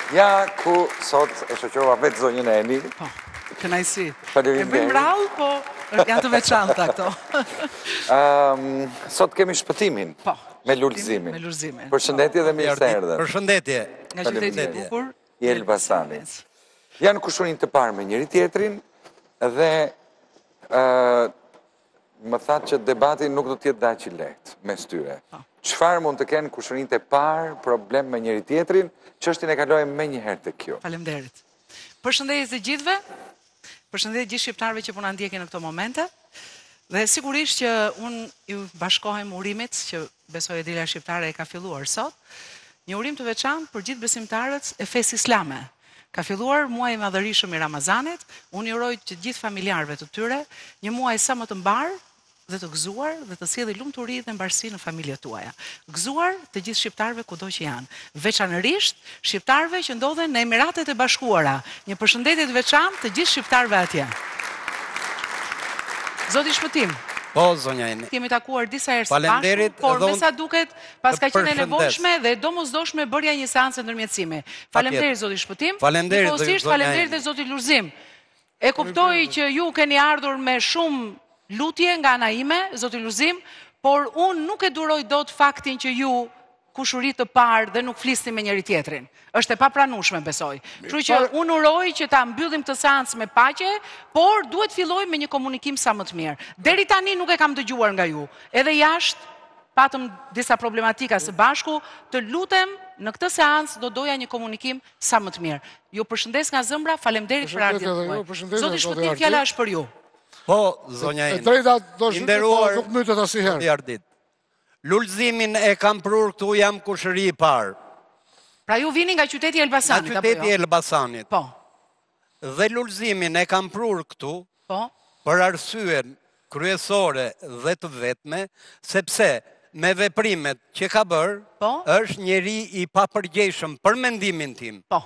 Ja ku sot e shoqërova vetë zonjën Eni. Po, kënaqësi. Faleminderit. E bëjmë rallë, po janë të veçanta këto. Sot kemi shpëtimin. Po. Me lulëzimin. Me lulëzimin. Përshëndetje dhe mirë se erdhët. Përshëndetje. Nga qyteti i bukur. I Elbasanit. Janë kushërin të parë me njëri tjetrin dhe më thatë që debati nuk do t'jetë daq i lehtë mes tyre. Çfarë mund të kenë kushërin të parë problem me njëri tjetrin, çështjen e kalojmë me njëherë të kjo. Faleminderit. Përshëndetje të gjithëve. Përshëndetje gjithë shqiptarëve që po na ndjekin në këto momente. Dhe sigurisht që unë ju bashkohem urimit që besoj e dila shqiptare e ka filluar sot. Një urim të veçantë për gjithë besimtarët e fesë islame. Ka filluar muaj i madhërisëm i Ramazanit, unë uroj të gjithë familjarëve të tyre një muaj sa më të mbar dhe të gëzuar dhe të sjellë lumturi dhe mbarësi në familjet tuaja. Gëzuar të gjithë shqiptarëve kudo që janë, veçanërisht shqiptarëve që ndodhen në Emiratet e Bashkuara. Një përshëndetje të veçantë të gjithë shqiptarëve atje. Zoti shpëtim. Po, zonja Eni. Kemi takuar disa herë së Faleminderit, bashku, por edhe me sa duket pas ka qenë e përshëndes. nevojshme dhe domosdoshme bërja një seancë ndërmjetësimi. Faleminderit zoti Shpëtim. Faleminderit, Njëkohësisht zonja faleminderit Eni. dhe zoti Lulzim. E kuptoj që ju keni ardhur me shumë lutje nga ana ime, zoti Lulzim, por unë nuk e duroj dot faktin që ju kushuri të parë dhe nuk flisni me njëri tjetrin. Është e papranueshme, besoj. Kështu që unë uroj që ta mbyllim këtë seancë me paqe, por duhet filloj me një komunikim sa më të mirë. Deri tani nuk e kam dëgjuar nga ju. Edhe jashtë patëm disa problematika së bashku, të lutem në këtë seancë do doja një komunikim sa më të mirë. Ju përshëndes nga zëmbra, faleminderit për ardhjen tuaj. Zoti Shpëtim, fjala është për ju. Po, zonja Eni. E drejta do shqyte, po Nderuar nuk mytet asnjëherë. Ardit. Lulëzimin e kam prur këtu, jam kushëri i parë. Pra ju vini nga qyteti i Nga Elbasanit, apo qyteti jo? e Elbasanit. Po, Dhe lulëzimin e kam prur këtu po, për arsyen kryesore dhe të vetme, sepse me veprimet që ka bërë, Po. është njeri i papërgjeshëm për mendimin tim. po,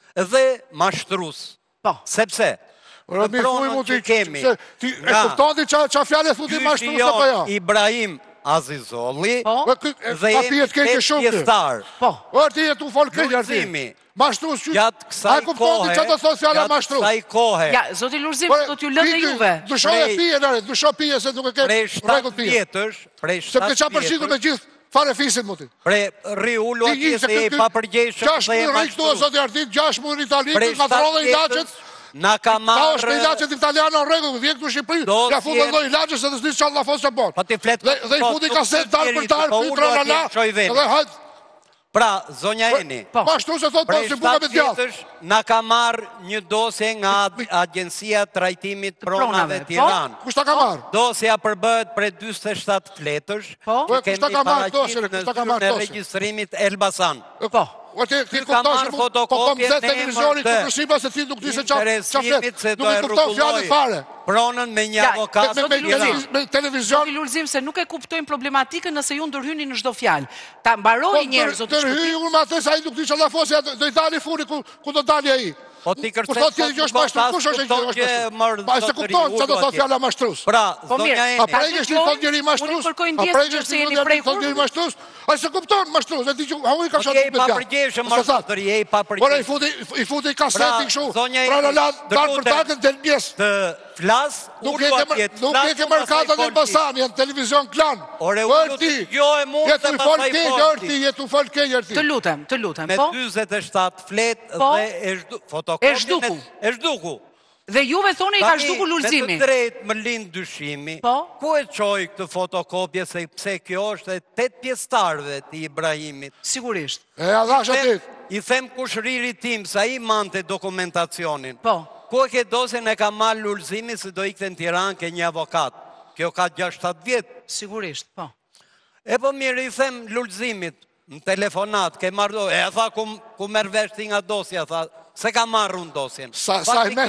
Dhe mashtrus. po. Sepse Ora në mi thuj pronën mu që ti, kemi ti e kupton ti qa fjalë thotë ky mashtrus jo apo jo? Ibrahim Azizolli Po. dhe Pa pijet keqe shumë ti. pjestar. Po. Ora ti e tu fol keq Lulëzimi. arti. Mashtrus që Gjatë a kësaj kupton ti kohe, çfarë do thotë fjala gjatë mashtrus? kësaj kohe, Ja, zoti Lulzim, do t'ju lënë juve. Dushoje Prej- pije, Lare, dusho pije se nuk e ke prej rregull 7 pije. vjetësh, prej Se 7 ke qa përshitur me vjetësh, gjithë fare fisin mu ti. prej rriullu atje se e papërgjeshëm 6 dhe e muaj këtu o mashtru. zoti Artit, 6 muaj në Itali, Prej ka 7 dhronë ilaçet. vjetësh na ka Ta është me marrë ilaçet italiane në rregull, vjen këtu në Shqipëri. Do Ja fundon t'jetë- lloj ilaçe se të s'di çfarë la fos çfarë Po ti flet Dhe i fundi kaset tal për tal, po fytra la la. Dhe hajt. Pra, zonja Eni, Po. Mashtu se thot prej si buka 7 me djathtë. vjetësh na ka marrë një dosje nga Agjencia Trajtimit pronave, Pronave po? Tiranë. Kush ta ka marrë? Dosja përbëhet prej 47 fletësh, Po? që kush ta kemi ka marrë paraqit dosjen, në kush ta ka zyrën marrë e dosjen? regjistrimit Elbasan. Po. O ti Ky ka kupton marrë se po fotokopje mëse në televizioni emër të ku përshqipa se ti nuk di se çfarë interesimit se Nuk do e e kupton fjalën rregulloj fare. pronën me një Ja, avokat me- të Tiranë. Me Zoti televizion Lulzim, se nuk e kuptojnë problematikën nëse ju ndërhyni në çdo fjalë. Ta mbaroj njerë, zoti Të Shpëtim. rhyj unë me atë se ai nuk di çfarë la fosja do i dali funi ku do dali ai. Po ti Kur kërcet thotë ti që është mashtrus, kush është kupton që mërë Pa se kupton çfarë do thotë fjala mashtrus. Pra, Po mirë, zonja A Eni, pregesh ti thot njëri mashtrus? Unë kërkoj A ndjesë pregesh nëse ti jeni thot prekur. njëri mashtrus? Ai se kupton mashtrus, e di që ha unë ka po shoh ti e papërgjeshëm mashtrëri, e Ora i papërgjeshëm. futi kaseti kështu. zonja Pra la la Eni, dal për lutem, takën del pjesë. Të flas, Nuk ullu e atje, ke nuk e ke merkatën e Elbasan, janë televizion klan. Ore, Po ullu ti. jo e mund Jetu të i fol pasaj keq folti. Erti, jetu fol keq Erti. Të lutem, Me po? 47 flet Po? dhe fotokopjen E zhduku. e zhduku. Dhe juve thoni i ka zhduku Me Lulzimi. të drejtë më lind dyshimi. Po? Ku e çoj këtë fotokopje se pse kjo është e 8 pjesëtarëve të Ibrahimit. Sigurisht. E adhash atit. I them kushriri tim sa i mante dokumentacionin. Po. Ku e ke dosjen e ka marrë Lulzimi se do ikte në Tiranë ke një avokat. Kjo ka 6-7 vjetë. Sigurisht, po. E po mirë i them Lulzimit në telefonat, ke marrë do, e tha ku merr vesh ti nga dosja, tha, se ka marrë unë dosjen. Sa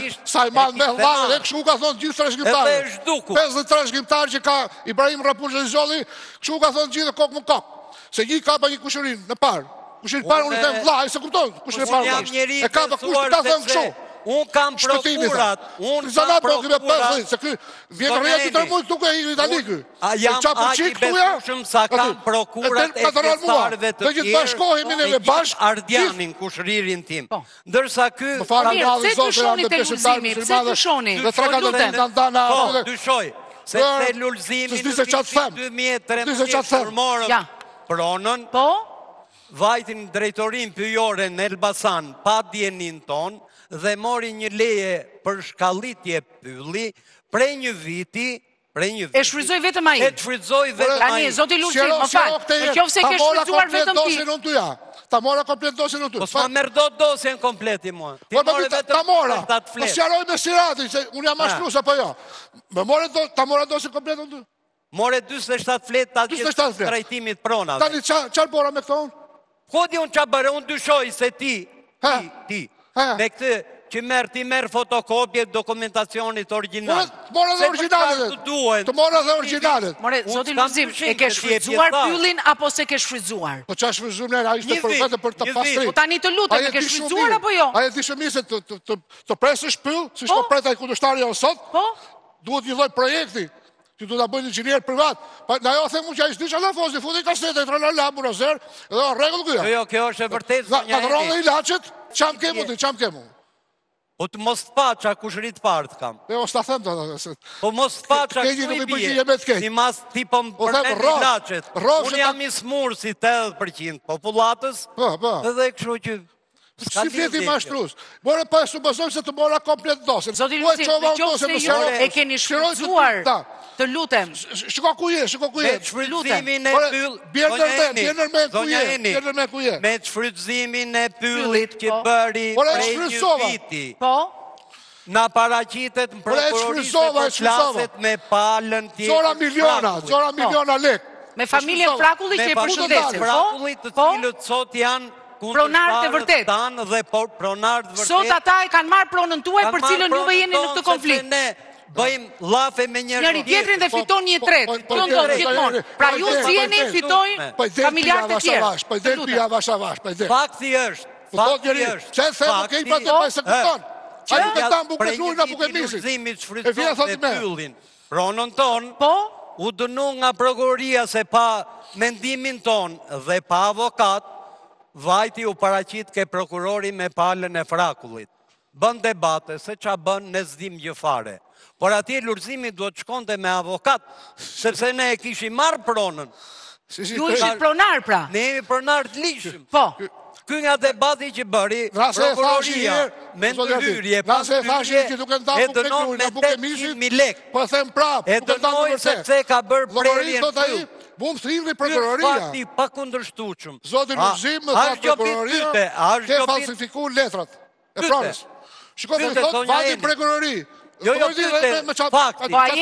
i madh me dhënë, e kështu ka thonë gjithë trashëgimtarët. Edhe e zhduku. 50 trashëgimtarë që ka Ibrahim Rapushi Zolli, kështu ka thonë gjithë kokë më kokë. Se një ka pa një kushërin në parë. Kushin parë unë them vllai, se kupton, kushin e Unë jam parë. njeri E ka pa kush ka thënë kështu. Unë kam Shpëtimi, prokurat. tha. Unë kam Zanat po këve prokurat. 5, se ky vjen rrja të tërmujt tuk e i Itali ky. A jam aq i besueshëm sa kam prokurat e pjesëtarëve të Dhe gjithë bashkohemi neve bashk. Ardianin, kushririn tim. Po. Ndërsa ky... Më falë Mirë, nga dhe pse zotë dyshoni janë te dhe pjesëtarë Lulzimi? Pse muslimane. dyshoni? Dhe tre ka Po, të lutem. të ndana. Po, dyshoj. Se te Lulzimi S'di se qatë them. S'di se 2013 qatë them. formorën Ja. pronën, Po? vajtin drejtorin pyjore në Elbasan pa djenin ton dhe mori një leje për shkallitje pylli prej një viti. E shfryzoj vetëm ai. E shfryzoj vetëm ai. Tani, zoti Lulzim, më fal. Në qoftë se ke shfrytzuar vetëm ti. Ta mora komplet dosin unë ty. Po s'ma merë do dosjen kompleti mua. Ti Po more ta mora. ta të Po fletë. sqaroj me Sirati se unë jam mashtrues apo jo. Ta mora dosin komplet unë ty. More 47 fletë ta 47 gjithë fletë. trajtimit pronave. Tani çfarë bora me këto unë? Ko di unë qa bërë, unë dyshoj se ti, me këtë që ti merë fotokopje dokumentacionit original. Mora dhe originalet. Të mora dhe originalet. More, zoti Lulzim, e ke shfrytzuar pyllin apo se ke shfrytzuar? Po qa shfrytzuar nërë, a ishte Një për vit, vete për të një pastrit. Po tani të lutem, e ke shfrytzuar apo jo? A e di shumë mirë se të presësh pyll, si shko preta i kundështari o sot, Po? duhet një lloj projekti, që du të bëjnë inxhinier privat. Na jo them unë që a ishte që la fozi, futi kasete, tralala, burozer, edhe o regull këja. Jo, kjo është e vërtet, Nga zonja të ronë dhe Eni. ilacet, qam kemu ti, qam kemu. Po të mos të pa qa kushrit partë kam. E o s'ta them të Po mos të pa qa Keqi nuk ku i i përgjigje me bje. të keq. Si mas ti po më Po them, përnet rrog, ilacet. rrog se Unë jam i smurë si 80% popullatës, Po. edhe kështu që... s'ka Si fjeti lidhje ma kjo. shtrus. More pa e supozojmë se të mora komplet dosin. Zoti Lulzim, në qoftë se ju e keni shfrytzuar, të lutem. Shiko ku je, shiko ku je. Me të shfrytëzimin e Ore, pyll... bjerë nërmen, bjerë nërmen ku Zonja je, Eni, bjerë nërmen ku je. me të shfrytëzimin e pyllit Pyllit, që po. bëri Ore, prej një shfrytësova. viti, Po? na paraqitet në prokurorisë shfrytësova, të klaset me palën tjetër. Cora miliona lek. Me familjen Frakulli që e përshëndesim, po? Frakullit të Po? cilët sot janë Pronarët e vërtet. tanë dhe pronarët vërtet. Sot ata e kanë marrë pronën tuaj për cilën juve jeni në këtë konflikt. Ne bëjmë lafe me Njëri tjetrin dhe fiton një tretë. Kjo ndodh gjithmonë. Pra ju sjeni fitojnë familjarët e tjerë. Po i del pia avash avash, po i del. Fakti është. Po thot Fakti njëri, është. që e themu kej pa të pa e se këton. A nuk e tam buke shluj nga buke misit. E vjen thot me. Pyllin. Pronën ton, Po? u dënu nga prokuroria se pa mendimin ton dhe pa avokat, vajti u paraqit ke prokurori me palën e Frakullit. Bën debate, se qa bën ne zdim gjëfare. Por atje Lulzimi duhet shkonte me avokat, sepse ne e kishim marrë pronën. Ju ishit pronar pra. Ne jemi pronar të ligjshëm. Po. Ky nga debati që bëri, Rase e thash prokuroria një me ndërhyrje, Rase e thash një që duke ndamë buke shluj nga buke misit. 800.000 lek. Po them prap, E duke ndamë dënoj vërtet. sepse ka bërë prerjen Thot ai, pyll. bu më thirrni Ky prokuroria. fakti pa kundërshtueshëm. Zoti Lulzim më thot prokuroria, ke falsifiku letrat e pronës. Shiko të Pyete, thot, zonja vati Eni. prokurori. Jo, pyete, fakti. Po a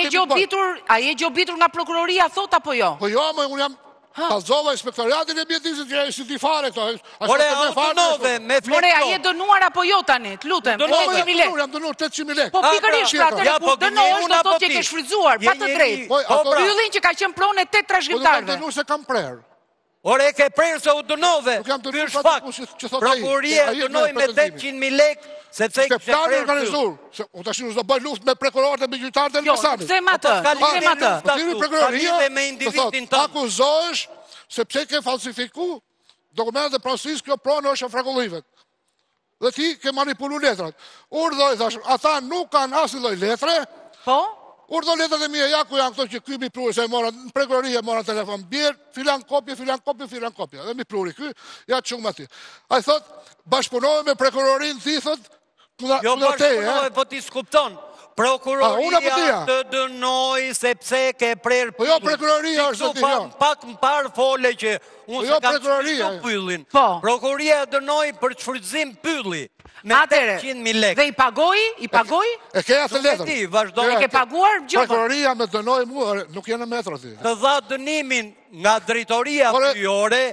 je gjobitur nga prokuroria thot apo jo? Po jo, më unë jam kalzova inspektoriatin e mjetisit që e si ti fare këto. Ore, autonove, me More, a je flekto. dënuar apo jo tani? Të lutem, Dënuar, 800.000 lekë. Jam dënuar 800.000 lekë. Po pikërisht, pra Ja, atëre po kur dënohesh unë do apo thotë që ti? ke shfrytzuar, pa të Je drejtë. njeri- Po, pra, Pyllin që ka qenë pronë e 8 Po nuk kam trashëgimtarëve. dënuar se kam prerë. Ore, ke prerë se u dënove. Nuk jam dënuar Ky është pa fakt. të që thot ai. Prokuroria Ai e dënoi me pretendimi. 800.000 lekë, sepse Ke kishte plani prerë pyll. organizuar. Se u tash nuk do bëj luftë me prokurorët e bëjqytarët e Jo, Elbasanit. them atë, s'ka lidhje them atë. lufta. Po thirrni prokuroria, Ka lidhje me të individin thotë, tonë. akuzohesh sepse ke falsifiku dokumentet e pronësisë, kjo pronë është e frekullive. Dhe ti ke manipulu letrat. Urdhoj, thash, ata nuk kanë asnjë lloj letre. Po? Urdhoj letrat e mia, ja ku janë këto që ky mi pruri se e mora në prokuroria, mora telefon, bjer, filan kopje. Dhe mi pruri ky, ja çum aty. Ai thot, bashkëpunove me prokurorin ti thot, Jo, bashkëpunove, po ti s'kupton. unë apo Prokuroria tia? të dënoj sepse ke prerë Po jo, pyllin. prokuroria Ti është këtu zoti, jo. Pak më parë fole që unë jo, se kam prokuroria, shfrytzu pyllin. Po. Prokuroria dënoj për të shfrytëzim pylli. Me Atëre, 800.000 lekë. dhe i pagoi? E ke atë Nuk e letër. di, vazhdo. E ke paguar gjopën? Prokuroria me dënoi mua, nuk janë në metro ti. Të dha dënimin nga drejtoria Ore- pyjore,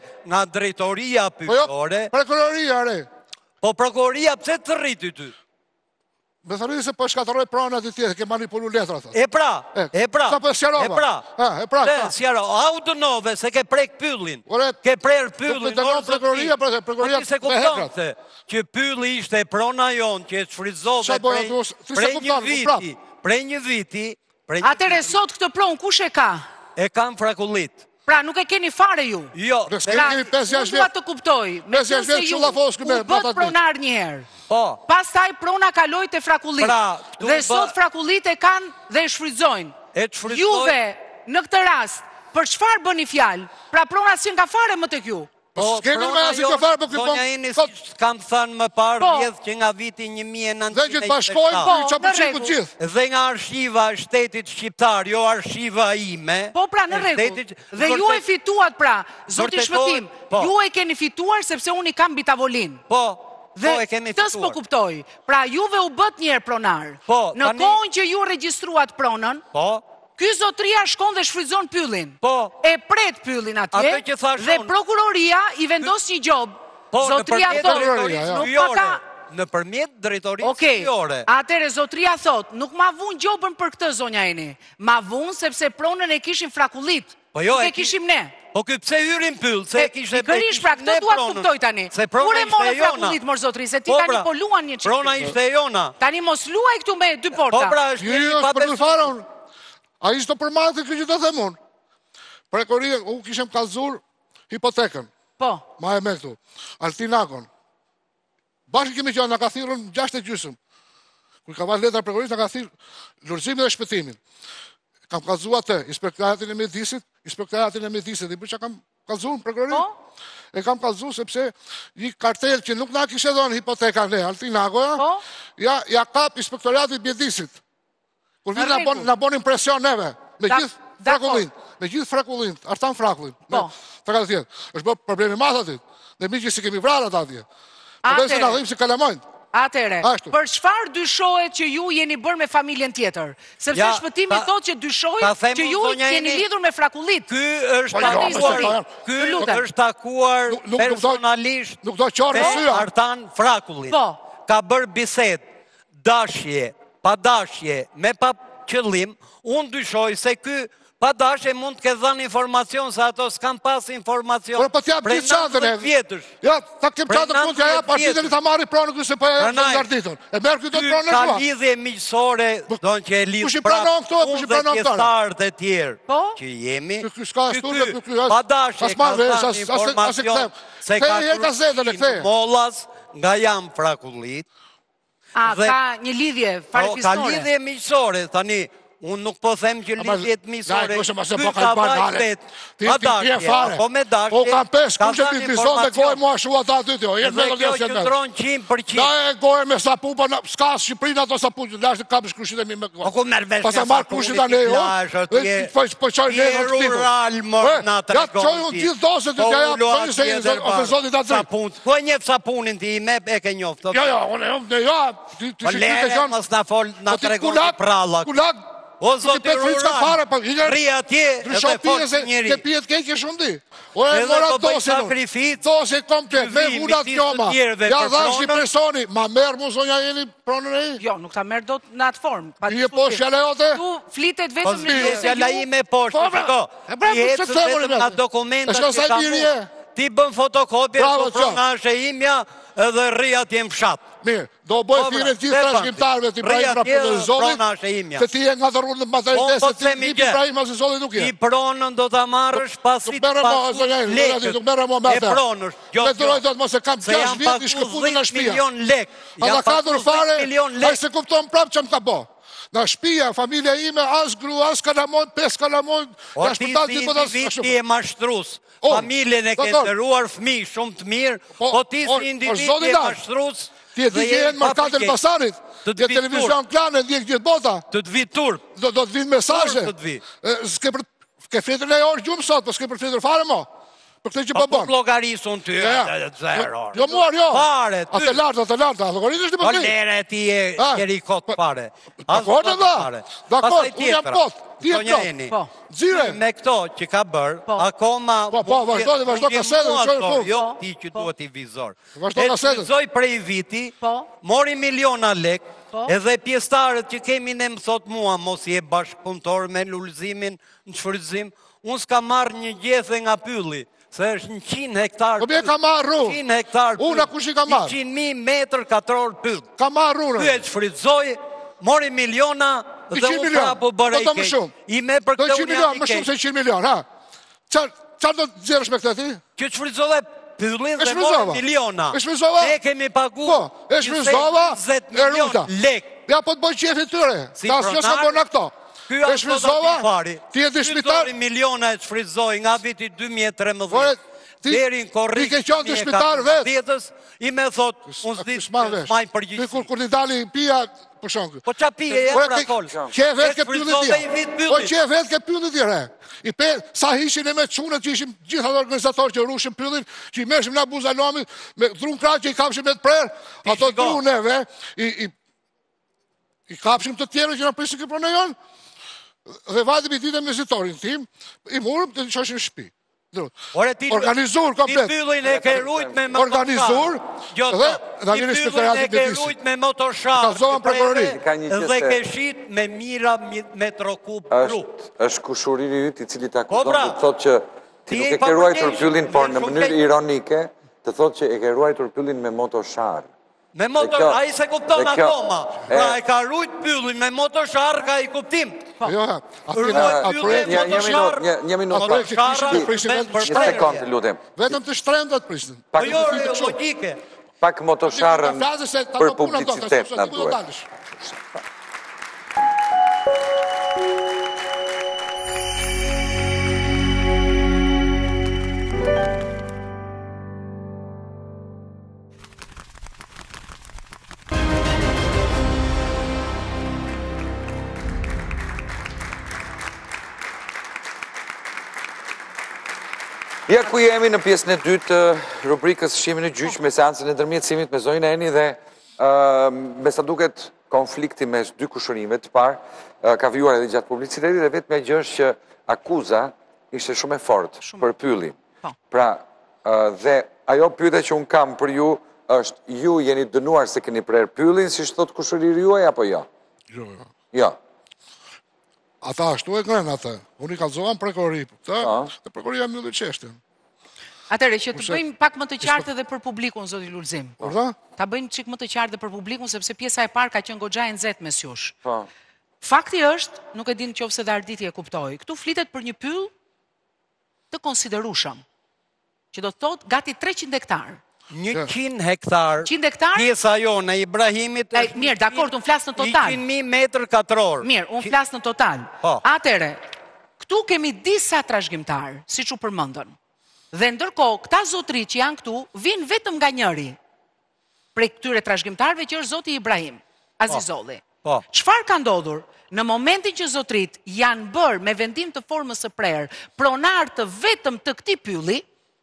Po jo, prokuroria re. po prokuroria pse të rriti ty? Me thënë se po shkatërroj pronat e tjetër, ke manipulu letra, thotë. E pra. Sa po sqarova? E pra. E pra. Sqaro, au dënove se ke prek pyllin. Ore, Ke prerë pyllin. të dënon prokuroria, prokuroria se me hekrat. kuptonte që pylli ishte prona jonë që e shfryzove Qa boja tu, ti se kupton, prej një viti. Atëre sot këtë pronë kush e ka? E kam frakullit. Pra nuk e keni fare ju. Jo, Kemi Pra, 5-6 unë dua të kuptoj, me Pesë, qëse vjet ju çullafos u këme, bët matat pronar një herë. po. Pastaj prona kaloi te frakullit. Pra, këtu Dhe sot frakullit e kanë dhe e shfrytëzojnë. E shfrytëzojnë. Juve në këtë rast, për çfarë bëni fjalë? Pra prona s'jen ka fare më tek ju. Po, s'kemi me asnjë të fare, po Sonja Eni, si kam thënë më parë, Po. vjedh që nga viti 1927. Dhe që të bashkojnë, Po, që në përqin rregull. të gjithë. Dhe nga arshiva e shtetit shqiptar, jo arshiva ime. Po pra në rregull. Dhe ju e fituat pra, zoti Shpëtim, po. ju e keni fituar sepse unë i kam mbi tavolinë. Po, Dhe e kemi këtë s'po fituar. kuptoj. Pra juve u bët një herë pronar. Po, Në tani- kohën që ju regjistruat pronën, Po, ky zotria shkon dhe shfrytëzon pyllin. Po. E pret pyllin atje. Atë që thash Dhe unë. prokuroria i vendos një gjop. po, Zotria nëpërmjet thot, drejtorisë nuk hyjore. pa ka. Nëpërmjet drejtorisë Okej. hyjore. Atëre zotria thot, nuk ma vun gjobën për këtë zonja Eni. Ma vun sepse pronën e kishim frakullit. Po jo, Nuk e e kishim ne. Po ky pse hyrin pyll, se e kishte Pikërisht pra këtë dua të kuptoj tani. Se prona Kur e ishte morën e jona. frakullit mor zotri, se ti Po, tani pra, po luan një çik. Prona ishte e jona. Tani mos luaj këtu me dy porta. Po pra, është Jo, një është për të fara pabesueshëm. unë. A ishte të përmatë këtë që të them unë. Prekoria, u kishem kallëzur hipotekën. Po. Ma e me këtu. Altinakon. Bashkë kemi qenë, në ka thirrën 6:30. Kur ka marrë letra prekorisë, në ka thirrë lulëzimin dhe shpëtimin. Kam kallëzuar atë, inspektoratin e mjedisit, i bërë që kam kallëzuar në prekori. Po. E kam kallëzuar sepse një kartel që nuk na kishe dhënë hipoteka ne, Altinakoja, Po. ja kap inspektoratit mjedisit. Kur Në vinë rregull. na bon impresion neve, me Dak- gjithë dakor. frakullin, me gjithë frakullin, artan frakullin. Po. Të ka të tjetë. është bërë problemi madh aty. Dhe mi që si kemi vrarë atë atje. Po Atere. se na dhim si kalamojnë. Atere, Ashtu. për çfarë dyshohet që ju jeni bërë me familjen tjetër? Sepse Ja, shpëtimi ta- thotë që dyshohet ta them që unë, ju zonja jeni Eni, lidhur me frakullit. Ky është Po, jo, takuar, po, ky Të lutem. është takuar Nuk personalisht nuk do qarë me në syja. Artan Frakullin. Po. Ka bërë bisedë, dashje, pa dashje, me pa qëllim, unë dyshoj se ky pa dashje mund të ke dhënë informacion se ato s'kan pas informacion. Por po t'jap prej gjithë çantën 90 vjetësh. Ja, ta kem Prej çantën punë ja 90 jap, ashtu vjetësh. ta marri pronën këtu se po ja jap Pranaj, garditën. E merr këtu Ky pronën ka shua. lidhje miqësore, don që e lidh Kush i pranon këto, kush i pranon Unë dhe këto? pjesëtarët e tjerë Po? që jemi. Ky s'ka studio, ky as- pa dashje as ka marrë vesh, dhënë as informacion kthem. se ka Ktheje gazetën e ktheje. Mollas nga jam Frakullit. A, Dhe- ka një lidhje Ka farefisnore. lidhje miqësore, tani unë nuk po them që lidhjet miqësore. Po ka banale. Ti je fare. Po me dashje. Po ka pesh, ka kush e dhënë ti bizon me informacion. gojë mua shua ata aty ti. Je Dhe me kjo që qëndron 100%. Da e gojë me sapu, po s'ka Shqipërinë ato sapu, lash të kapësh kushit e mi me gojë. Po ku merr vesh Pas e nga marr sapuni kushit ti tani, flash, o? atje. Dhe po çoj Ti ne je rural, mor, na tregon Ja çoj unë ti. gjithë doset Po që ja ulo bëni se atje i ofenzotit atë. sapun. Po e njeh sapunin ti, me e ke njoft. Jo, unë ja, ti Po shikoj lere, të mos na fol, na Po ti tregon ti prallak. Kulak. O zoti Ti pet friçka fare, po Ri atje, Ndryshon edhe fol pije se njëri. ke pijet keqe shumë di. Ora Edhe mora po bëj dosin. sakrificë. Dosin komplet, me vi, vunat midis të njoma. tjerëve Ja për dhash një pronën. personi, ma merr mu zonja jeni pronën e i. Jo, nuk ta merr dot në atë formë. Pa Ti je poshtë fjala jote? Tu flitet Po vetëm zbi, nëse fjala ju- ime poshtë, Po, pra, shiko. e pra, Ti pse ecë themur vetëm vetë? nga dokumentat E shko që sa ka biri mu. je? Ti bën fotokopje, Bravo, po prona është e imja, edhe rri atje në fshat. Mirë, do bëj Po, thirrje pra, gjithë Stefan, trashëgimtarëve të Ibrahim rri atje, Profesorit. prona është e imja. Se ti je nga dhërruar në Po, materialitet, po, se ti themi je gjë. Ibrahim Azizolli nuk Ti je. pronën do ta marrësh pasi Nuk merre mo, zonja jeni, nuk merre mo me E atë. pronësh, jo, Detyroj dot mos e kam Se 6 jam vjet i shkëputur nga 10 shtëpia. milion lek. A Jam da kadur 10 fare, milion ai lek. se kupton prapë çam ka bë. Nga shtëpia, familja ime, as gru, as kalamon, 5 kalamon, O ja ti shpëtat si ti botas. individ ti e mashtrus. O, Familjen e ke dakor. ndëruar fëmijë shumë të mirë, po ti o, si individ zoti ti e lart, mashtrus. Ti e di që jenë markat e Elbasanit, Të të je vi televizion klanë, ndjek gjithë bota. Të të vi turp. Do të vinë mesazhe. Turp do të vi. S'ke për ke fletur në orë gjumë sot, po s'ke për fletur fare mo. Për këtë që po Po bën. llogarisun ty. Zero. Jo muar, jo. Fare, ty. Atë larta, llogaritësh ti Po po ti. lere ti e keri kot fare. Dakor, fare. dakor, Pastaj unë jam tjetra. kot, ti je Zonja kot. Eni, Po. Xhire. Me këto që ka bërë, Po. akoma... Po, vazhdo kasetën, çoj fund. Jo, Po, ti që po. duhet i vizor. Vazhdo kasetën. Shfrytëzoi prej viti, Po. mori miliona lek, Edhe pjestarët që kemi ne më thot mua, mos je bashkëpunëtor me lulëzimin në shfrytëzim, unë s'ka marrë një gjethe nga pylli, se është 100 hektar Po bje ka marru. 100 hektar Unë a kush i ka marrë? 100.000 metër katror pyll. Ka marru. Ky e shfrytëzoi, mori miliona dhe 100 unë milion. prapo bëra Do të më shumë. I me për Do këtë 100 unë milion, jam i më shumë keq. se 100 milion, ha? Qarë do të zjerësh me këtë ti? Që të shfrytëzove pyllin E dhe shfrytëzova. mori miliona. E shfrytëzova? Ne kemi pagu Po, e shfrytëzova, 20 e ruta. milion lek. Ja, po të bëj qefi tyre. Si Ta s'jo s'ka pronar, bërë në këto. Ky E është shfrytëzova, fari. ti e dëshmitar, Miliona e shfrytëzoi nga viti 2013. Ore, ti- Deri në korrik. ti ke qenë dëshmitar vetë. 2014, I me thot, unë s'di s'maj Ti përgjithësi. kur ti dali pia, për shkak. Po qa pije, e Ore, pra ti- kol. Që e vetë ke pyllit shfrytëzove i tjera. vit Po pyllit. që e vetë ke pyllit tjera. I pe, sa hishin e me çunët që ishim gjitha të organizatorë që rushim pyllin, që i meshim nga buzalomi, me drun krah që i kapshim me të prerë, ato shiko. druneve, i kapshim të tjerë që na prisin këtë pronë jonë, dhe vajtë i ditë me vizitorin tim, i murëm të qashim shtëpi. Ore, ti Organizur komplet. Ti pyllin e ke rujt me motoshar. Organizur, dhe Ti vjen pyllin inspektorati e ke Bedisi. rujt me motoshar. Kallzohen prokurori. Ka një gjë Dhe se- ke shit me mira metro kub rrug. është kushuriri yt I cili ta Po, akuzon pra. të thotë që ti Ti nuk je e ke ruajtur papërgjegjshëm, pyllin, por je në shumë mënyrë keq. ironike të thotë që e ke ruajtur pyllin me motoshar. Me motor, kjo- a i se kupton dhe kjo- akoma. Pra e ka rujt pyllin me motoshar ka I kuptim. Jo, ha, Rruaj atë pyllin projekt, me motoshar. Një minutë. Ato e që Motoshara kishin të prishin me vetëm Një shprehje. sekond të lutem. vetëm të shtrendat prishin. Po Pak jo, Ti të kështu. logike. pak motosharën Ta flasë se ta për do puna do, publicitet ta na do duhet. dalësh. Ja ku jemi në pjesën e dytë të rubrikës Shihemi në gjyq me seancën e ndërmjetësimit me Zoin Eni dhe me sa duket konflikti mes dy kushërimeve të parë ka vijuar edhe gjatë publicitetit dhe vetëm gjë është që akuza ishte shumë e fortë për pyllin. Po. Pra, dhe ajo pyetja që un kam për ju është ju jeni dënuar se keni prerë pyllin, siç thot kushëriri juaj apo jo? Jo, jo. Jo. Ata ashtu e kanë ata. Unë I kallzohem prokurori. Dhe prokuroria mbylli çështjen. Atëre që të bëjmë pak më të qartë edhe për publikun, zoti Lulzim. Urdhë? Ta bëjmë çik më të qartë për publikun sepse pjesa e parë ka qenë goxha e nxehtë mes jush. Po. Fakti është, nuk e din nëse dhe Arditi e kuptoi. Këtu flitet për një pyll të konsiderueshëm, që do të thotë gati 300 hektar. 100 hektar. 100 hektar? Pjesa jone Ibrahimit E, mirë, dakord, unë flas në total. 100.000 metër katror. Mirë, unë flas në total. Po. Atere, këtu kemi disa trashëgimtar, siç u përmendën. Dhe ndërkohë, këta zotëri që janë këtu, vinë vetëm nga njëri prej këtyre trashëgimtarëve që është zoti Ibrahim Azizolli. Po. Çfarë ka ndodhur? Në momentin që zotrit janë bërë me vendim të formës së prerë pronar të vetëm të këtij pylli,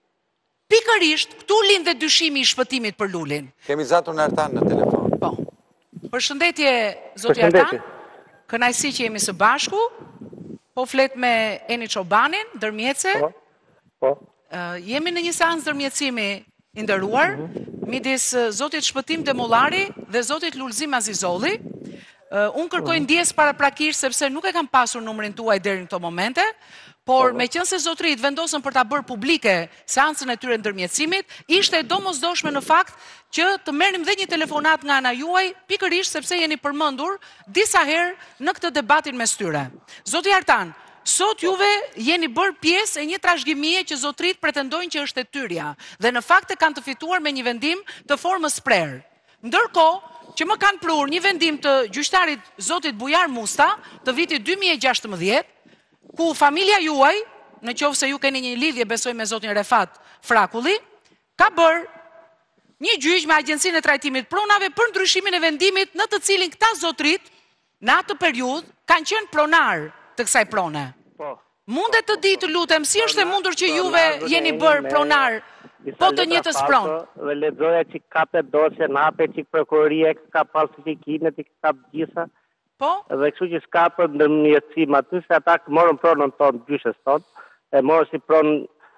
pikërisht këtu lind dhe dyshimi I shpëtimit për Lulin. Kemi Zatun Artan në telefon. Po. Përshëndetje, zoti Artan. Kënaqësi që jemi së bashku. Po flet me Eni Çobanin, ndërmjetëse. Po. Jemi në një seancë ndërmjetësimi I nderuar midis zotit Shpëtim Demollari dhe zotit Lulzim Azizolli. Unë kërkoj ndjes paraprakisht sepse nuk e kam pasur numrin tuaj deri në këto momente, por me qënë se zotrit vendosën për ta bërë publike seancën e tyre ndërmjetësimit, ishte e domosdoshme në fakt që të merrim dhe një telefonat nga ana juaj, pikërisht sepse jeni përmendur disa herë në këtë debatin mes tyre. Zoti Artan, sot juve jeni bërë pjesë e një trashëgimie që zotrit pretendojnë që është e tyrja, dhe në fakt e kanë të fituar me një vendim të formës prerë. Ndërkohë, që më kanë prur një vendim të gjyqtarit zotit Bujar Musta të vitit 2016, ku familja juaj, në qoftë se ju keni një lidhje besoj me zotin Refat Frakulli, ka bërë një gjyq me Agjencinë e Trajtimit Pronave për ndryshimin e vendimit në të cilin këta zotrit në atë periudhë kanë qenë pronar të kësaj prone. Po. Mundet të di të lutem, si është e mundur që juve jeni bërë pronar po të njëjtës pronë? Dhe lexoja që kapet dosje nape që prokuroria ka falsifikimet i ka gjitha. Po? Dhe kështu që s'ka për ndërmjetësim aty se ata morën pronën tonë, gjyqës tonë, e morën si pronë,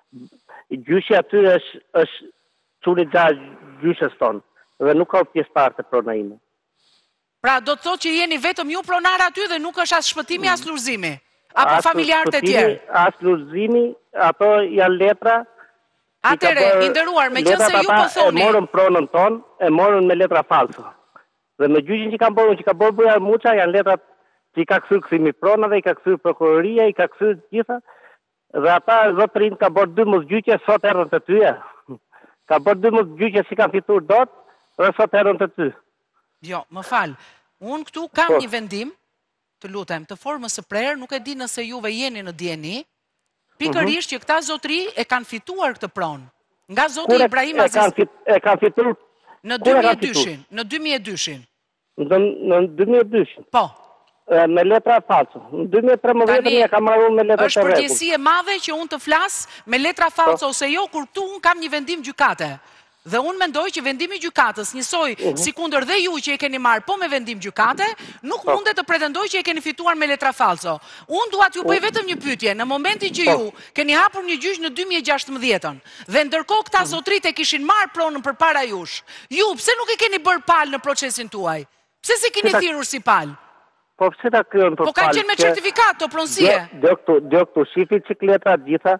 gjyqi aty është çuni gjatë gjyqës tonë, dhe nuk ka pjesëtar të prona ime. Pra do të thotë që jeni vetëm ju pronar aty dhe nuk është as shpëtimi as lulëzimi. Apo familjarët e tjerë. As lulëzimi, ato janë letra. Atëre, i nderuar, meqense ju po thoni. E morën pronën tonë, e morën me letra falso. Dhe me gjyqin që ka bërë Bujar Muça janë letrat që i ka kthyer kthimi pronave, i ka kthyer prokuroria, i ka kthyer gjitha. Dhe ata zotërin ka bërë 2 mosgjyqje, sot erdhën të tyja. Ka bërë 2 mosgjyqje si kanë fituar dot, dhe sot erdhën të ty. Jo, më fal. Unë këtu kam një vendim, të lutem, të formës së prerë, nuk e di nëse juve jeni në dieni, pikërisht që këta zotëri e kanë fituar këtë pronë. Nga zoti Ibrahim Aziz. E kanë fituar në 2002-shin, në 2002-shin. Në 2002-shin. Po. Me letra falso. Në 2013 ja kam marrë me letra të rregull. Është përgjegjësi e madhe që unë të flas me letra falso ose jo, kur këtu unë kam një vendim gjykate. Dhe unë mendoj që vendimi gjykatës, njësoj si kundër dhe ju që e keni marrë po me vendim gjykate, nuk mundet të pretendoj që e keni fituar me letra falso. Unë dua t'ju bëj vetëm një pyetje, në momentin që ju keni hapur një gjyq në 2016-ën, dhe ndërkohë këta zotrit e kishin marrë pronën përpara jush, ju pse nuk e keni bërë palë në procesin tuaj? Pse si keni thirrur si palë? Po pse ta kryon për palë? Po kanë qenë me certifikat të pronësie. Do këtu shifi cikletra gjitha,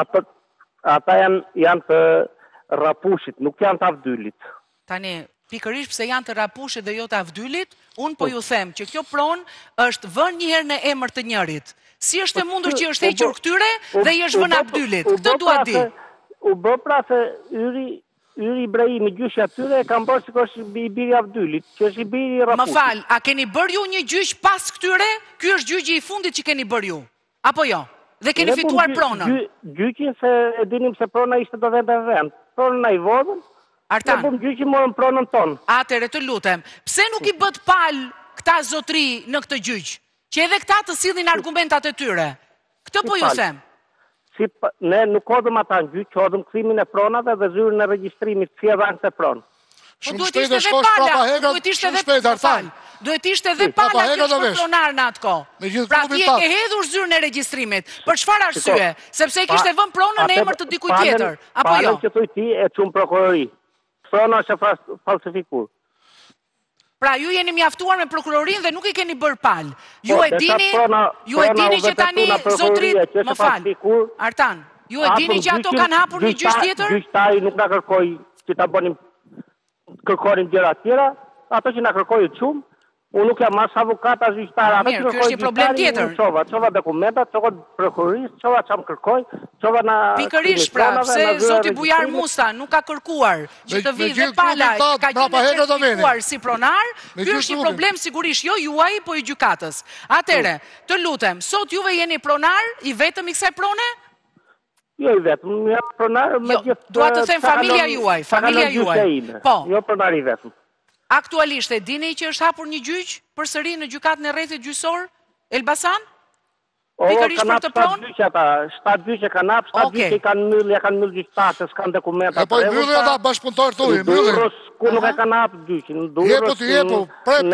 ata janë të rapushit, nuk janë të avdylit. Tani, pikërisht pse janë të rapushit dhe jo të avdylit, unë po ju them që kjo pronë është vënë një herë në emër të njërit. Si është e mundur që është hequr këtyre dhe i është vënë avdylit? Këtë duhet di. U bë pra se Yri Ibrahimi, gjyqi atyre, e kam bërë si është i biri avdylit, që është i biri i rapushit. Më fal, a keni bërë ju një gjyq pas këtyre? Ky është gjyqi i fundit që keni bërë ju. Apo jo? Dhe keni fituar pronën. Gjyqin se e dinim se prona ishte do vend e vend. Pronën ai vodhën. Artan. Ne bëm gjyqin morën pronën tonë. Atëre të lutem. Pse nuk i bët palë këta zotri në këtë gjyq? Që edhe këta të sillin argumentat e tyre. Këtë po ju them. Ne nuk hodhëm ata në gjyq, hodhëm kthimin e pronave dhe zyrën e regjistrimit si e dhanë të pronë. Shumë shpejt e shkosh prapa Hegat, shumë shpejt Artan. Duhet ishte edhe pala që është pronar në atë kohë. Pra ti e ke hedhur zyrën e regjistrimit. Për çfarë arsye? Sepse e kishte vënë pronën në emër të dikujt tjetër, apo jo? Palën që thuj ti e çum prokurori. Prona është falsifikuar. Pra ju jeni mjaftuar me prokurorinë dhe nuk i keni bërë palë. Ju e dini që tani zotrit, më fal. Artan, ju e dini që ato kanë hapur një gjyq tjetër? Gjyqtari nuk na kërkoi që ta bënim kërkonin gjëra tjera, ato që na kërkojnë çum. Unë nuk jam as avukat as gjyqtar. Mirë, ky është një problem tjetër. Çova dokumentat, çova prokurorisë, çova çam kërkoj, çova na. Pikërisht pra, pse zoti Bujar Musa nuk ka kërkuar që të vijë dhe pala ka qenë si pronar, ky është një problem sigurisht jo juaj, po i gjykatës. Atëre, të lutem, sot juve jeni pronar i vetëm i kësaj prone? Jo i vetëm, jam pronar me gjithë. Dua të them familja juaj. Po. Jo pronar i vetëm. Aktualisht e dini që është hapur një gjyq përsëri në gjykatën e rrethit gjyqësor Elbasan? Pikërisht për të pronë? 7 gjyqe kanë hapur, 7 gjyqe kanë mbyll gjyqtarë, se s'kan dokumenta. Po mbyllin ata bashkëpunëtorët tuaj, mbyllin. Ku nuk e kanë hapur gjyqin, në Durrës. Jepu ti jepu,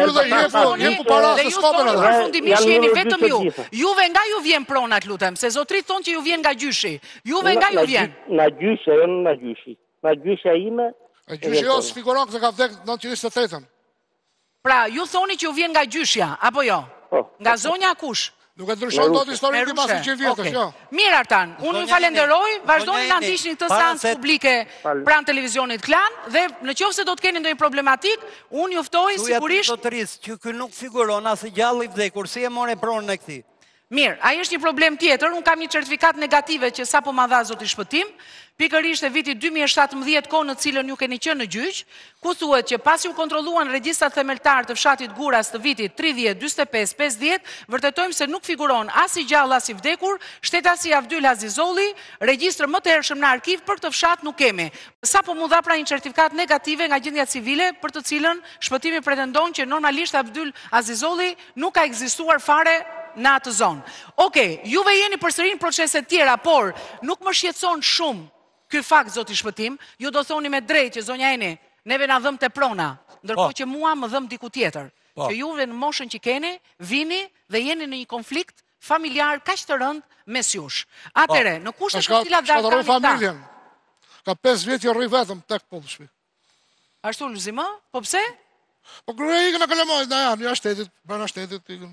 jepu para se s'kapen ata. Përfundimisht jeni vetëm ju. Juve nga ju vjen pronat, lutem, se zotrit thonë që ju vjen nga gjyshi. Juve nga ju vjen? Na gjyshi, jo na gjyshi. Na gjyshja ime. E gjyshi jo sfiguron se ka vdek 928-ën. Pra, ju thoni që ju vjen nga gjyshja, apo jo? Nga zonja kush? Nuk e ndryshon dot historinë pas 100 vjetësh, jo. Mirë Artan, unë ju falenderoj, vazhdoni na ndiqni këtë seancë publike pranë televizionit Klan dhe nëse do të keni ndonjë problematik, unë ju ftoj sigurisht që ky nuk figuron as gjallë i vdekur, si e morë pronën e këtij. Mirë, ai është një problem tjetër, unë kam një certifikat negative që sapo ma dha zoti Shpëtim, pikërisht e vitit 2017 kohë në cilën ju keni qenë në gjyq, ku thuhet që pasi u kontrolluan regjistrat themeltar të fshatit Guras të vitit 30, 45, 50, vërtetojmë se nuk figuron as i gjallë as i vdekur, shtetasi Avdyl Azizolli, regjistër më të hershëm në arkiv për këtë fshat nuk kemi. Sapo mu dha pra një certifikat negative nga gjendja civile për të cilën Shpëtimi pretendon që normalisht Avdyl Azizolli nuk ka ekzistuar fare në atë zonë. Okej, juve jeni përsëri në procese tjera, por nuk më shqetëson shumë ky fakt, zoti Shpëtim, ju do thoni me drejtë që zonja Eni, neve na dhëm te prona, ndërkohë që mua më dhëm diku tjetër. Që juve në moshën që keni, vini dhe jeni në një konflikt familjar kaq të rënd mes jush. Atëre, në kushtet të cilat dalë familjen. Ka 5 vjet që rri vetëm tek punëshmi. Ashtu Luzima? Po pse? Po kërë ikën e kalamojt, na janë, ja shtetit, brana shtetit ikën.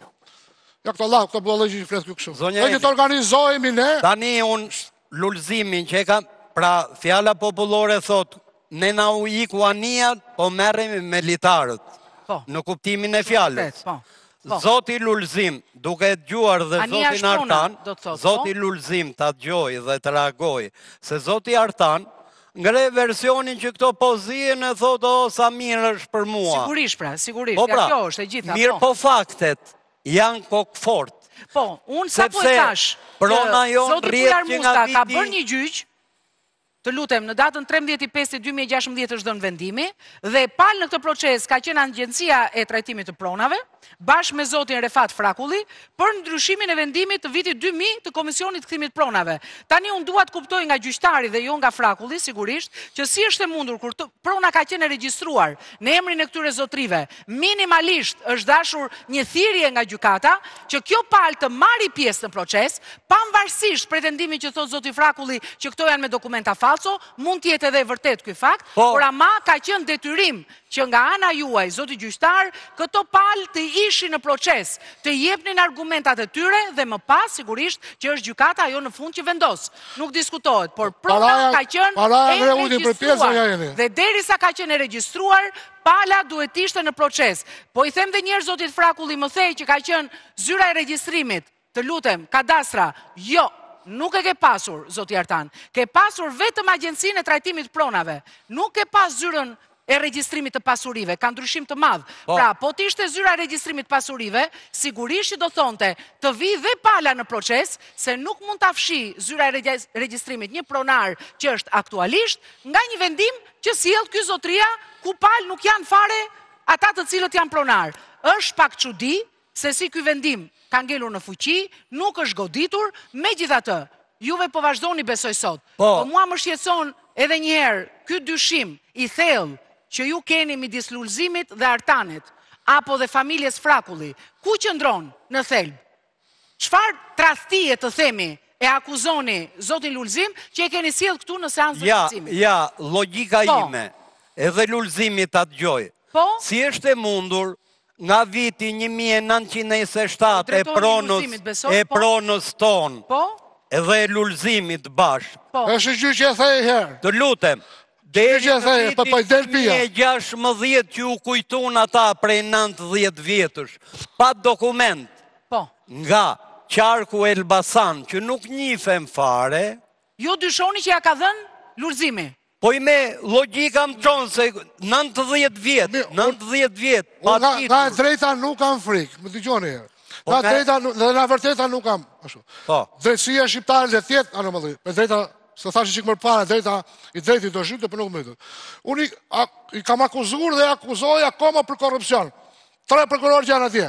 Ja këto Allah, këto bëllë që fletë kjo kështu. Zonja Ne që të organizojmë ne, Tani unë lullzimin që e kam, pra fjala popullore thot, ne na u iku ania, po merremi me litarët. Po. Në kuptimin e fjalës. Po. Po. Zoti Lulzim, duke dëgjuar dhe Ania Zotin Shpruna, Artan, do të thotë, Zoti po? Lulzim ta dëgjoj dhe të reagoj, se Zoti Artan ngre versionin që këto po zihen e thotë o sa mirë është për mua. Sigurisht pra, sigurisht. Po Ja, pra, kjo është e gjitha. mirë po faktet janë kokfort. Po, unë sa po e Sepse thash, prona jonë Zoti rrjet Pujar që Musta nga ka viti- bërë një gjyq, të lutem, në datën 13/5/2016 është dhënë vendimi, dhe palë në këtë proces ka qenë Agjencia e Trajtimit të Pronave, bashkë me zotin Refat Frakulli, për ndryshimin e vendimit të vitit 2000 të Komisionit të Kthimit Pronave. Tani unë dua të kuptoj nga gjyqtari dhe jo nga Frakulli, sigurisht, që si është e mundur kur prona ka qenë e regjistruar në emrin e këtyre zotrive, minimalisht është dashur një thirrje nga gjykata që kjo palë të marri pjesë në proces, pavarësisht pretendimit që thot zoti Frakulli që këto janë me dokumenta falso, mund të jetë edhe e vërtet ky fakt, por ama ka qenë detyrim që nga ana juaj, zoti gjyqtar, këto palë të ishin në proces, të jepnin argumentat e tyre dhe më pas sigurisht që është gjykata ajo në fund që vendos. Nuk diskutohet, por prona ka qenë e regjistruar. Dhe derisa ka qenë e regjistruar, pala duhet ishte në proces. Po i them dhe njerë zotit Frakulli më thej që ka qenë zyra e regjistrimit, të lutem, kadastra, jo, nuk e ke pasur, zoti Artan, ke pasur vetëm Agjencinë e Trajtimit Pronave, nuk ke pas zyrën e regjistrimit të pasurive, ka ndryshim të madh. Pra, po t'ishte zyra e regjistrimit pasurive, sigurisht që do thonte të vi dhe pala në proces, se nuk mund të afshi zyra e regjistrimit një pronar që është aktualisht, nga një vendim që sjell ky zotria, ku palë nuk janë fare ata të cilët janë pronar. Është pak çudi se si ky vendim ka ngelur në fuqi, nuk është goditur, megjithatë, juve po vazhdoni besoj sot. Po mua më shqetëson edhe një herë ky dyshim i thellë që ju keni midis Lulzimit dhe Artanit, apo dhe familjes Frakulli, ku qëndron në thelb? Çfarë tradhtie të themi e akuzoni zotin Lulzim që e keni sjell këtu në seancën e gjykimit? Ja, logjika ime, edhe Lulzimit ta dëgjoj. Si është e mundur nga viti 1927 e pronës ton, edhe e Lulzimit bashkë. Është gjyq që e thej herë. Të lutem, deri në vitin 2016 që u kujtun ata prej 90 vjetësh, pa dokument nga qarku Elbasan, që nuk njifen fare. Jo dyshoni që ja ka dhënë Lulzimi? Po i me logika më qonë se 90 vjetë, 90 vjetë. Nga e drejta nuk kam frikë, më t'i gjoni herë. Nga drejta dhe nga vërteta nuk kam. Drejtësia shqiptare dhe tjetë, anomali, me drejta, se thashtë që këmër para, drejta i drejti do shqyte, për nuk më dhëtë. Unë i kam akuzur dhe akuzoj akoma për korupcion. 3 prokurorë që janë atje.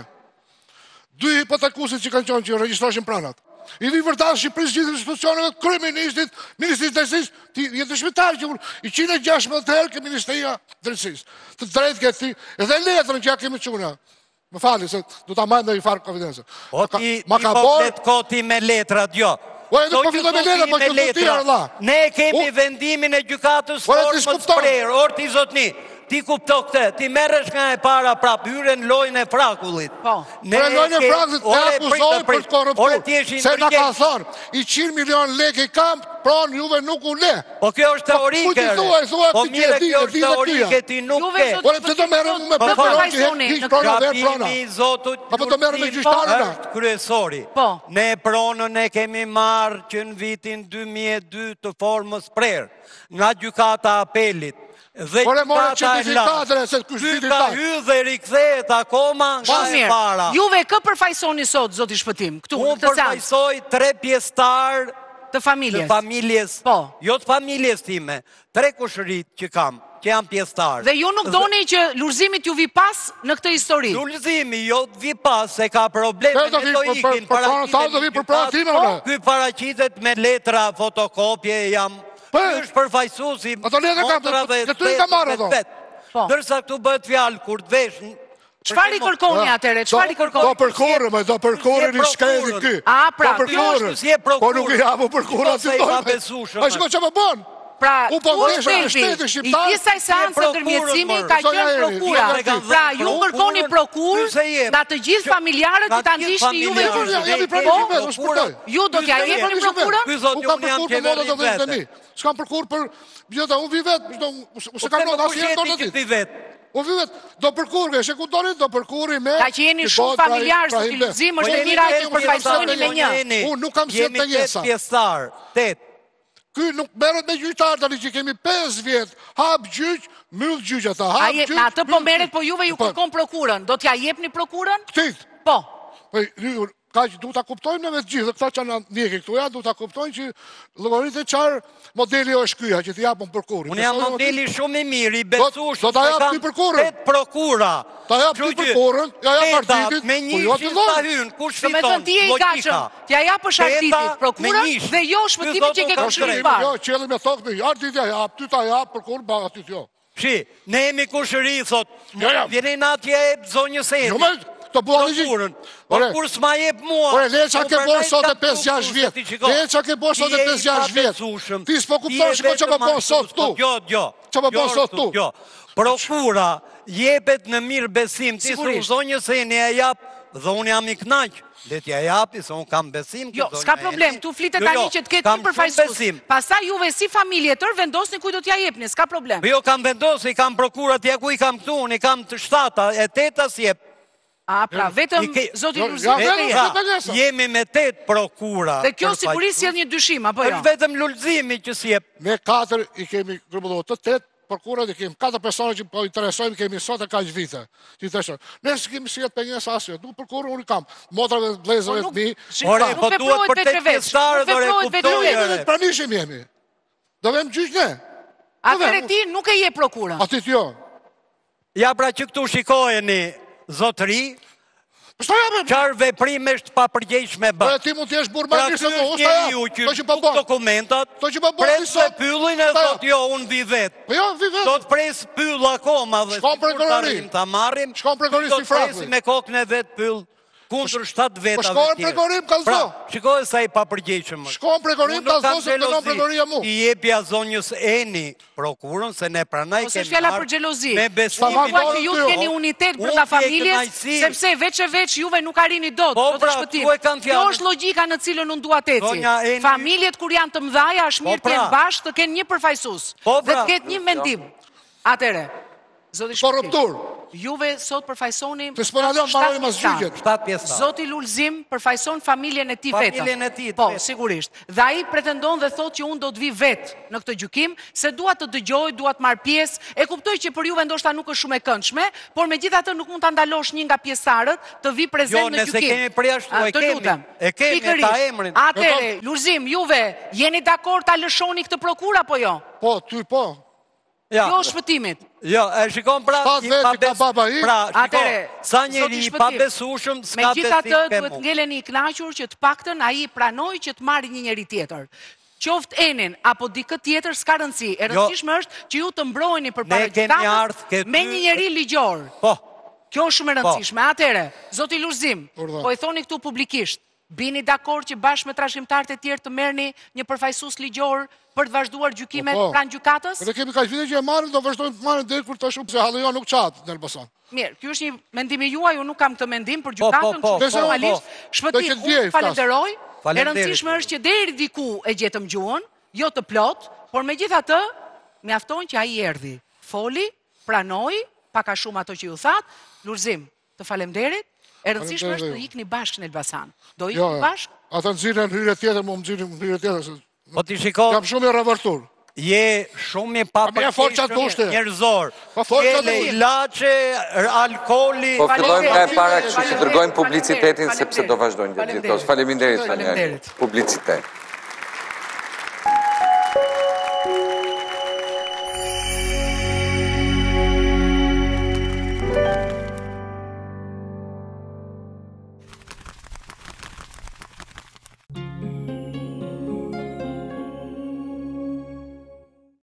2 hipotekusit që kanë qonë që registroshin pranat. I vi vërtas Shqipërisë gjithë institucioneve, kryeministit, Ministrisë Drejtësisë, jetë dëshmitar që i 116 herë ke Ministria Drejtësisë. Të drejtë ke ti, edhe letrën që ja kemi quna. Më fali, se du ta majmë dhe i farë konfidencë. O ti po koti me letrat, jo. O e në po fito me letrat, po që të tira, Allah. Ne kemi vendimin e gjykatës formës prerë, orti zotni. Ti kupto këtë, ti merresh nga e para prap, hyre në lojën e Frakullit. Në lojën e Frakullit e akuzoj për korruptur. Se nga ka thonë, i 100 milion lek i kam, pranë juve nuk u le. Po kjo është teorike. Po mire kjo është teorike, ti nuk ke. Po e të do merë me përfajsoni. Gjapimi zotut Lulzim është kryesori. Ne pronën e kemi marrë që në vitin 2002 të formës prerë, nga gjykata apelit. Por e more certifikatëre se kështitit ta. Ka hy dhe rikthehet akoma nga e para. Juve kë përfajsoni sot, zoti Shpëtim, këtu në këtë seancë? Unë përfajsoj 3 pjesëtar të familjes. Jo të familjes time, 3 kushërit që kam, që janë pjesëtar. Dhe ju nuk doni që Lulzimit ju vi pas në këtë histori? Lulzimi jo të vi pas, se ka probleme me to ikin. Ky paraqitet me letra, fotokopje, jam... Ky është përfajsusi kontra dhe vetë. Dërsa këtu bëhet fjalë kur të vesh... Çfarë i kërkoni atëre? Çfarë i kërkoni? Do përkurë, do përkurë një shkedi ky. A, pra, kjo është si e prokurë. Po nuk i hapu përkurë atë të dojnë. A shko që më bënë? Pra, U po kur veshën e Shelbi, shtetit i shqiptar. kësaj seance ndërmjetësimi ka Zonja qenë Eri, prokura. jo, Pra ju kërkoni prokur ty se jep. nga të gjithë familjarët që ta ndihni juve familjarët. gjyqin. Jam i Po, pranë, unë shpërtoj. ju do t'ja jepni prokurën? Ky zot U ju kam jam përkur për qeveri modat e vete. mi. S'kam përkur për bjeta, unë vi vetë, u se kam Po ndonë pse asë jetë nuk ndonë jeti ditë. ti vetë? Unë vi vetë, do përkur, e ku doni, do përkuri me... Ka që jeni shumë familjarë, së t'i lëzim, është e mira që përfaqësoni me një. Unë nuk kam sjellë pengesa. Jemi 8 pjesëtar, 8. Ky nuk merret me gjyqtar tani që kemi 5 vjet, hap gjyq, mbyll gjyq ata, hap gjyq. Në atë po mbyll merret, gjyq. po juve ju Po, kërkon prokurën. Do t'ja jepni prokurën? Këtit. Po. Po, ka që du ta kuptojmë në vetë gjithë, këta që në ndjeki këtu ja, du ta kuptojmë që llogaritë qarë modeli është kyja, që t'i japën përkurin. Unë jam modeli shumë i mirë, i besueshëm. Do ta jap ti përkurën. 8 prokura. Ta jap ti përkurën, ja jap partitit. Me një jo shifta fillon. hyn, kush Do me fiton? thënë ti e i gashëm, t'ja japësh arditit prokurën dhe jo shpëtimin që ke këshillit parë. Jo, qëllim e thokë me arditja jap, ty ta jap përkurën, ba atit jo. Shi, ne jemi kushëri, thot. Ja. Vjeni natje e zonjës e. Jo me, të bullani gjithë. Prokurën. Por kur s'ma jep mua. Ore, Leça ke bërë sot e 5-6 vjet. Leça ke bërë sot e 5-6 vjet. Ti s'po kupton shiko që po bën sot tu. Jo. Që po bën sot tu. Jo. Prokura jepet në mirë besim. Ti s'u zonjës e një e jap dhe unë jam i knaq. Le t'ja japi, se unë kam besim. Jo, s'ka problem, tu flitet tani që t'ketë një përfaqësues. Pastaj juve si familje tërë vendosni kujt do t'ja jepni, s'ka problem. Jo, kam vendosur, i kam prokurat, ja ku i kam këtu, unë i kam të 7, e 8 s'jep. A, pra, vetëm zoti Lulzimi. Jemi me 8 prokura. Dhe kjo sigurisht sjell një dyshim, apo jo? Është vetëm Lulzimi që s'jep. Ne 4 i kemi grumbulluar, të 8 prokurat i kemi 4 persona që po interesojnë, kemi sot e kaq vite. Që thashë, ne s'kemi si jetë pengesë asgjë. Du përkurën unë i kam. Motrave vëllezërve të mi. Ore, po duhet për 8 pjesëtarë do rekuptoj. Pranishim jemi. Do vem gjyq ne. Atëre ti nuk e je prokurën. Atit jo. Ja pra që këtu shikojeni zotëri, qarë veprimesh të papërgjegjshme bë. Ti mund t'jesh burr më mirë se do, usta ja. To që po bën dokumentat. To që po bën pres me pyllin e thot jo, unë vi vet. Po jo, vi vet. Do të pres pyll akoma dhe shkon prokurorin ta marrim. Shkon prokurorin si frakë. Do të me kokën e vet pyll. Kundër 7 vetave. Po shkon pregorim ka zdo. Shikoj sa i papërgjegjshëm. Shkon pregorim ka zdo se të non pregoria mu. I jepja zonjës Eni prokurën se ne pranaj kemi. Ose fjala për xhelozi. Me besimin që ju keni unitet brenda familjes, sepse veç e veç juve nuk arrini dot do të shpëtim. Kjo është logjika në cilën unë dua të eci. Familjet kur janë të mëdhaja është mirë të jenë bashkë, të kenë një përfaqësues dhe të ketë një mendim. Atëre, zoti Shpëtim. Juve sot përfaqësoni të sponalon marrojmë mas gjyqet. 7 pjesë. Zoti Lulzim përfaqëson familjen e tij vetëm. Familjen e tij. Po, sigurisht. Dhe ai pretendon dhe thotë që unë do të vi vet në këtë gjykim, se dua të dëgjoj, dua të marr pjesë. E kuptoj që për juve ndoshta nuk është shumë e këndshme, por megjithatë nuk mund ta ndalosh një nga pjesëtarët të vi prezant në gjykim. Jo, nëse kemi përjashtuar, e kemi ta emrin. Atëre, Lulzim, juve jeni dakord ta lëshoni këtë prokurë apo jo? Po, ty po. Jo shpëtimit. Jo, e shikon pra, atëre, sa njeri i pabesueshëm s'ka besim. Megjithatë duhet ngeleni i kënaqur që të paktën ai pranoi që të marrë një njeri tjetër. Qoftë Enin apo dikë tjetër s'ka rëndësi. E rëndësishme është që ju të mbroheni përpara gjykatës me një njeri ligjor. Po. Kjo është shumë e rëndësishme. Atëre, zoti Lulzim, po i thoni këtu publikisht, bini dakord që bashkë me trashëgimtarët e tjerë të merrni një përfaqësues ligjor për të vazhduar gjykimet pranë gjykatës? Ne kemi kaq vite që e marrim, do vazhdojmë të marrim deri kur të shumë se halloja nuk çat në Elbasan. Mirë, ky është një mendim i juaj, unë nuk kam këtë mendim për gjykatën, normalisht shpëtim. Unë falenderoj. E rëndësishme është që deri diku e gjetëm gjuhën, jo të plot, por megjithatë mjafton që ai erdhi, foli, pranoi, pak a shumë ato që ju thatë. Lulzim, të faleminderit. E rëndësishme është të ikni bashkë në Elbasan. Do ikni bashkë? Ata nxirren hyrje tjetër, më nxirrin hyrje tjetër. Po ti shiko. Jam shumë i revoltuar. Je shumë i papërgjegjshëm njerëzor. Kele ilaçe, alkooli. Po fillojmë nga e para, kështu që dërgojmë publicitetin sepse do vazhdojnë gjithë. Faleminderit. Publicitet.